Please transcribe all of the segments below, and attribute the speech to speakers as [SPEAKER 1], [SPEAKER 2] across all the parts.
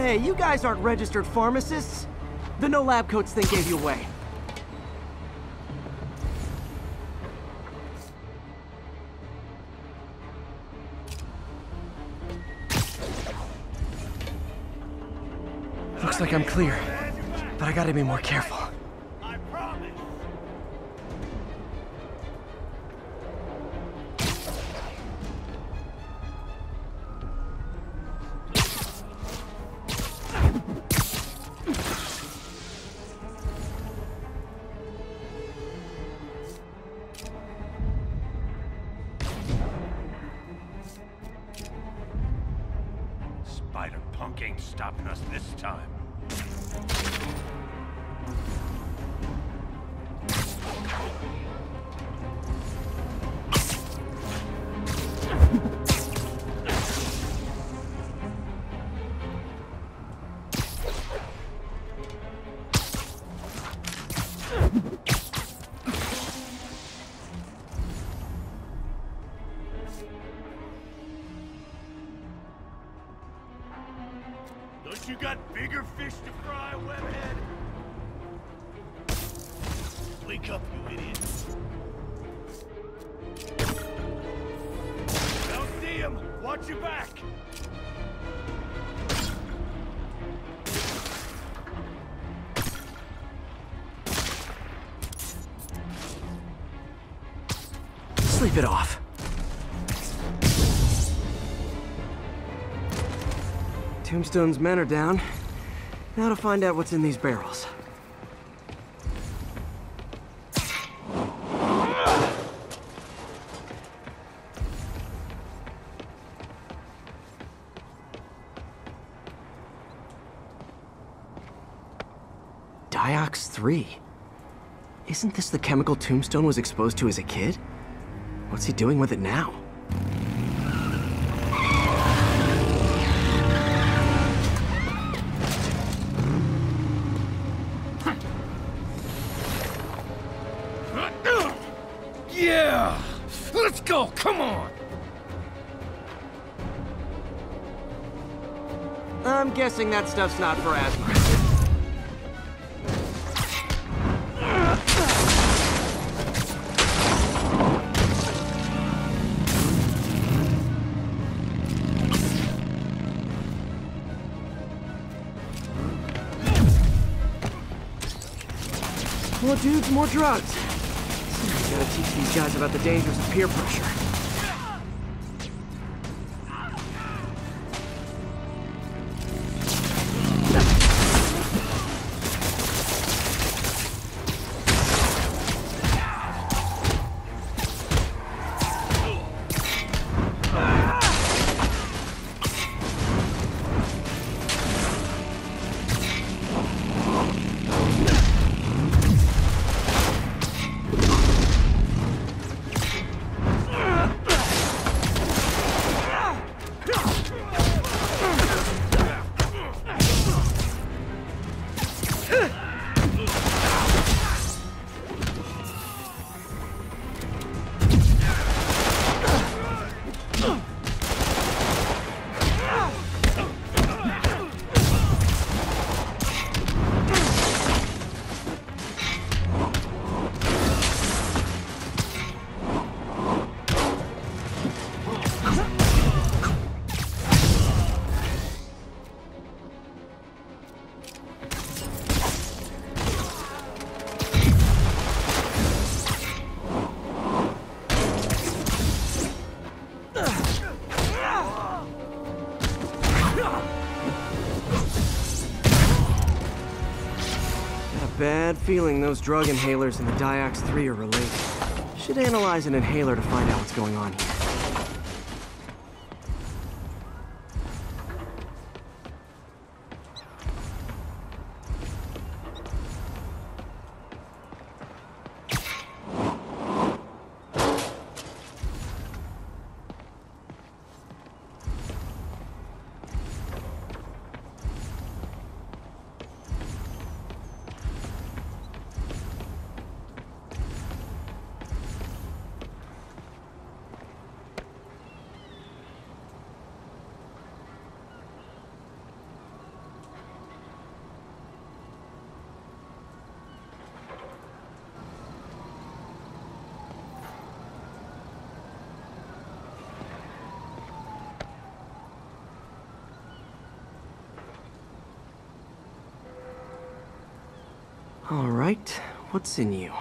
[SPEAKER 1] Hey, you guys aren't registered pharmacists. The no lab coats thing gave you away. Looks like I'm clear, but I gotta be more careful.
[SPEAKER 2] I promise. Spider-Punk ain't stopping us this time. Don't you got bigger fish to fry, webhead? Wake up, you idiot. Don't see him! Watch your back!
[SPEAKER 1] Sleep it off. Tombstone's men are down. Now to find out what's in these barrels. Diox 3. Isn't this the chemical Tombstone was exposed to as a kid? What's he doing with it now?
[SPEAKER 3] Yeah! Let's go, come on!
[SPEAKER 1] I'm guessing that stuff's not for asthma. More dudes, more drugs. Somebody's gotta teach these guys about the dangers of peer pressure. Bad feeling those drug inhalers and the Diox 3 are related. Should analyze an inhaler to find out what's going on here. All right, what's in you?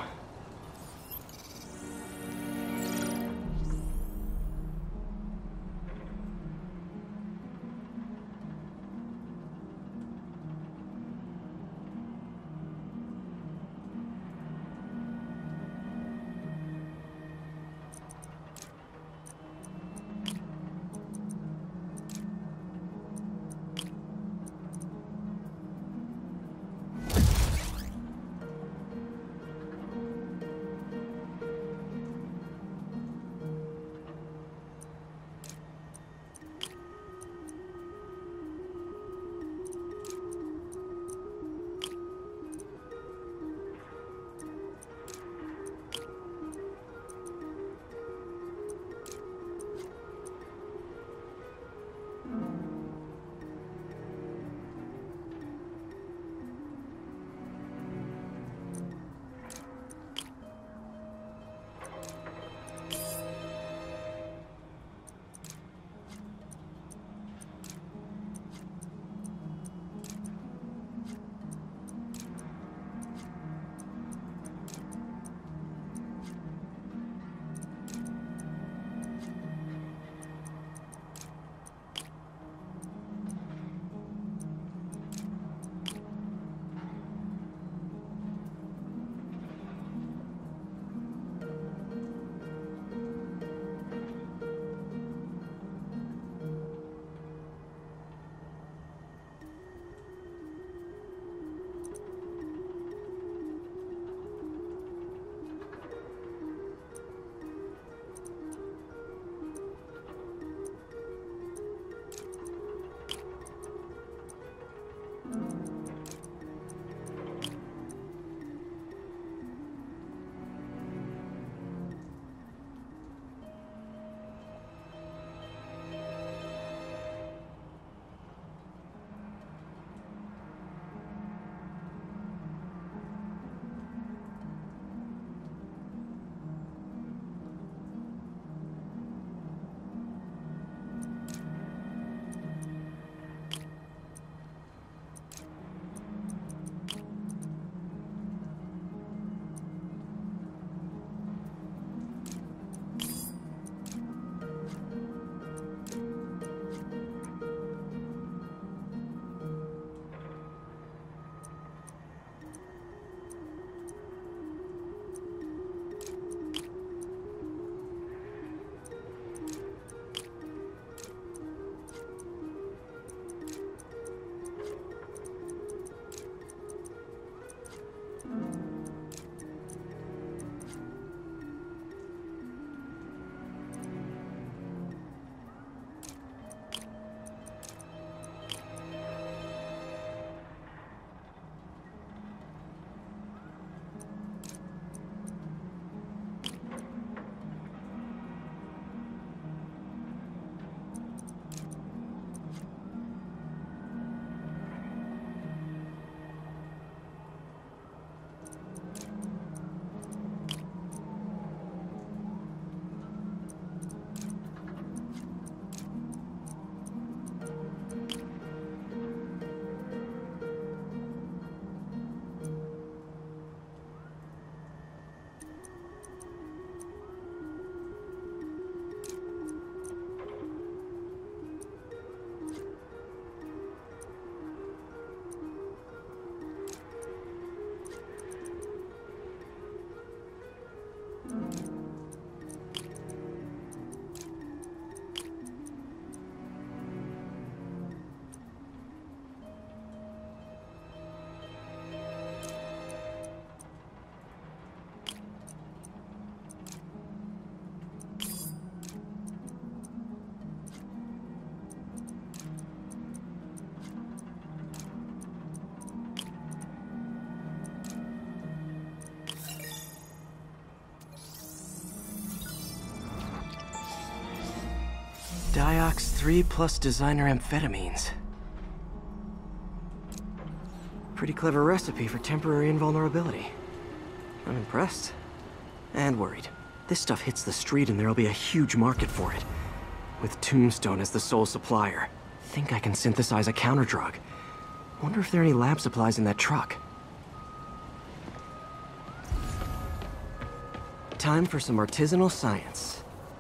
[SPEAKER 1] Diox 3 plus designer amphetamines. Pretty clever recipe for temporary invulnerability. I'm impressed. And worried. This stuff hits the street and there'll be a huge market for it. With Tombstone as the sole supplier. Think I can synthesize a counterdrug. Wonder if there are any lab supplies in that truck. Time for some artisanal science.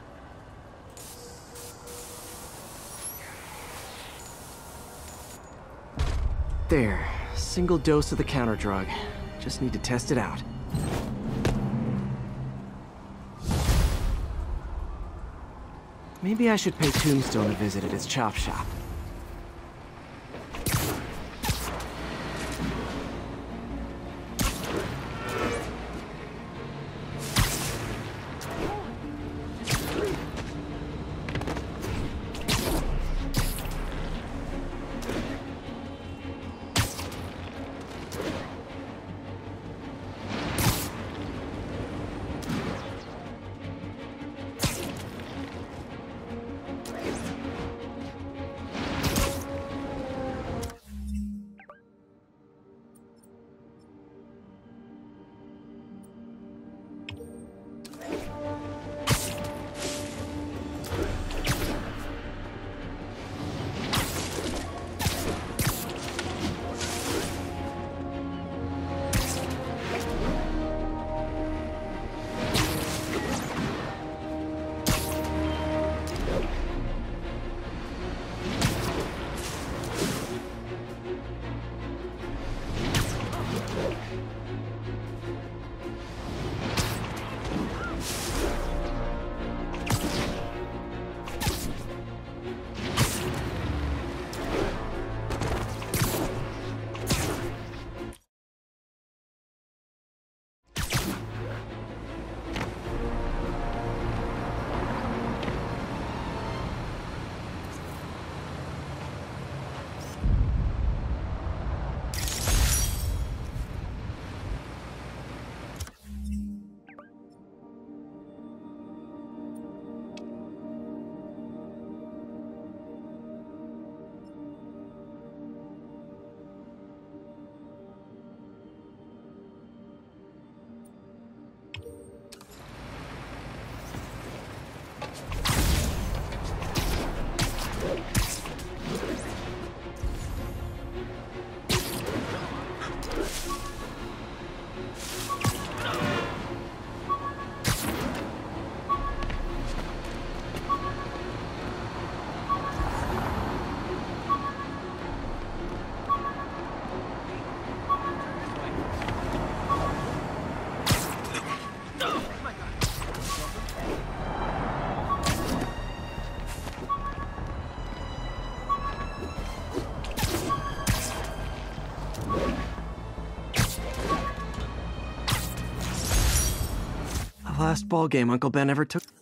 [SPEAKER 1] There, single dose of the counter drug. Just need to test it out. Maybe I should pay Tombstone a visit at his chop shop. Last ball game Uncle Ben ever took.